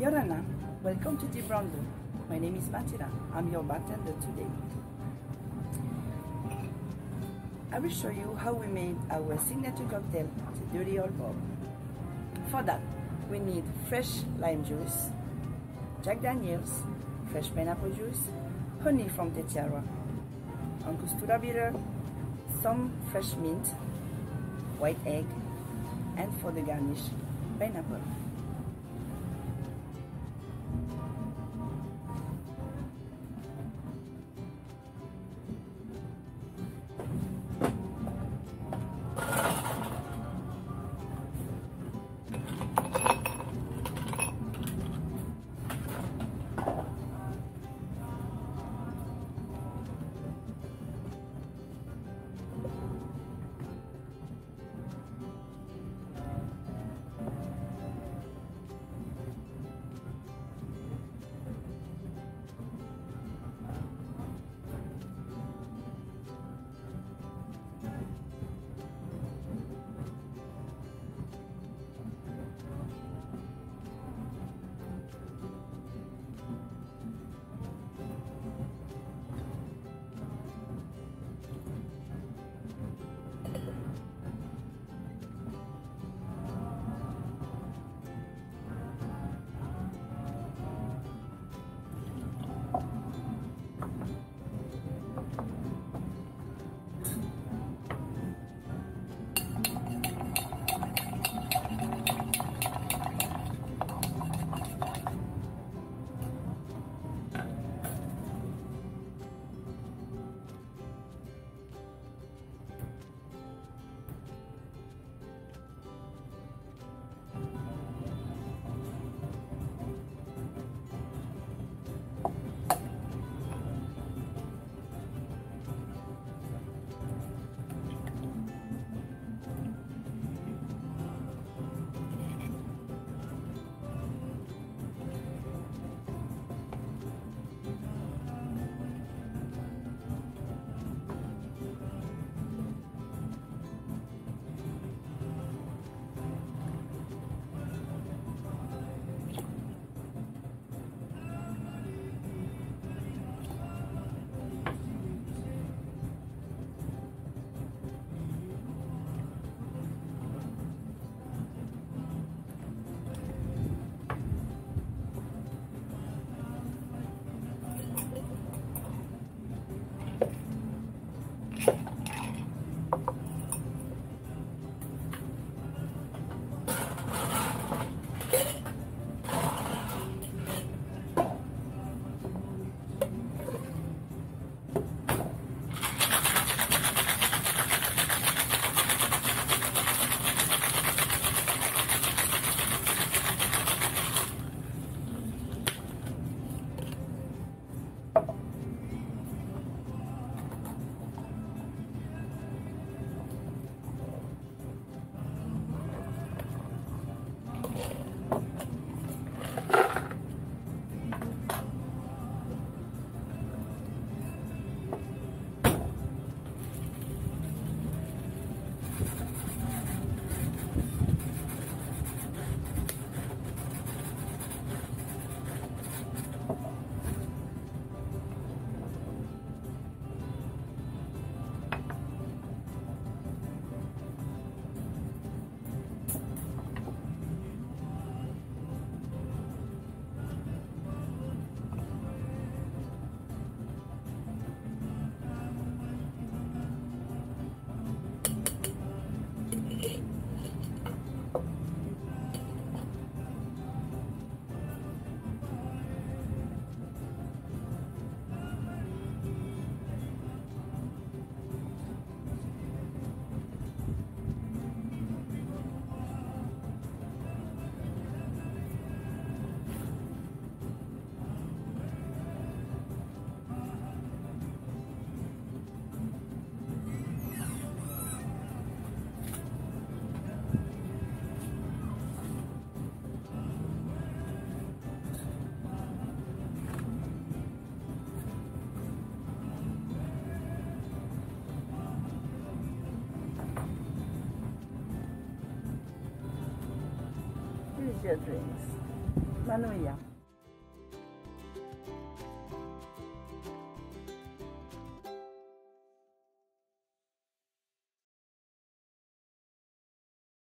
Yorana, welcome to the Brando. My name is Matilda. I'm your bartender today. I will show you how we made our signature cocktail, the Dirty Old Bob. For that, we need fresh lime juice, Jack Daniels, fresh pineapple juice, honey from Tetiara, Angostura bitter, some fresh mint, white egg, and for the garnish, pineapple. Here's your drinks. Manuia.